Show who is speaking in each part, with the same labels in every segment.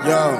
Speaker 1: Yo,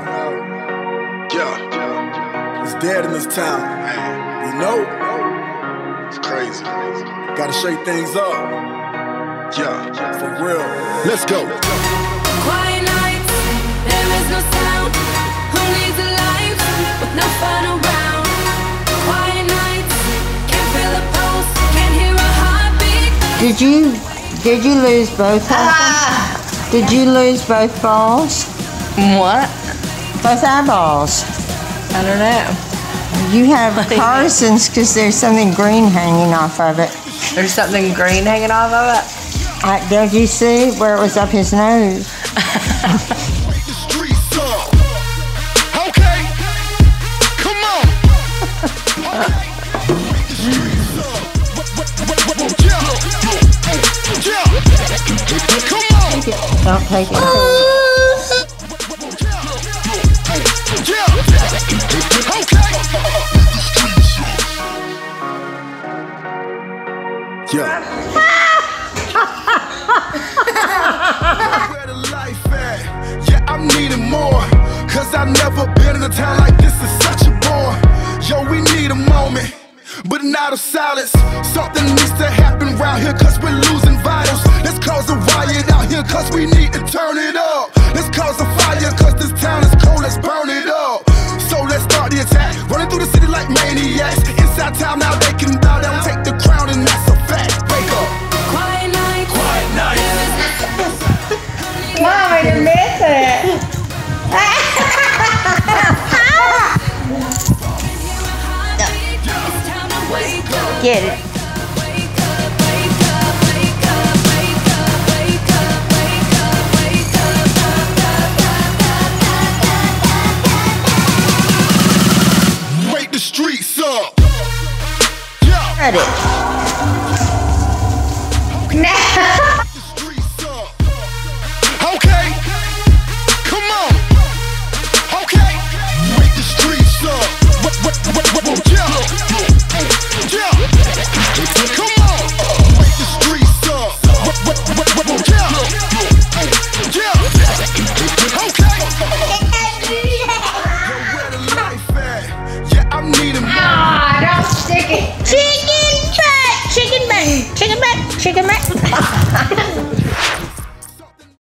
Speaker 1: it's dead in this town. You know? It's crazy. Gotta shake things up. For real. Let's go.
Speaker 2: Quiet nights, there is no sound. Who needs a life with no fun around? Quiet nights, can't feel a pulse, can't hear a heartbeat.
Speaker 3: Did you lose both of them? Did you lose both balls?
Speaker 4: What?
Speaker 3: Both eyeballs.
Speaker 4: I don't know.
Speaker 3: You have Carson's because there's something green hanging off of it.
Speaker 4: There's something green hanging off of it?
Speaker 3: Don't you see where it was up his nose? Don't take it.
Speaker 1: Where the life at? Yeah, I'm needing more. Cause I've never been in a town like this, is such a bore. Yo, we need a moment, but not of silence. Something needs to happen round here cause we're losing vitals. Let's cause a riot out here cause we need to turn it up. Let's cause a fire cause this town is cold, let's burn it up. So let's start the attack, running through the city like maniacs. Inside town now they can bow down, take the crown and that's a fact. Wake up.
Speaker 2: Quiet night,
Speaker 1: Quiet night.
Speaker 3: Mom, you missed it. Get it.
Speaker 1: Wake the streets up.
Speaker 3: Got it.
Speaker 1: Okay, come on. Okay, wake the streets up. Come on, wake the streets up. Okay. Where the life at? Yeah, I'm needing more.
Speaker 3: Don't stick it. Chicken butt, chicken butt, chicken butt, chicken butt.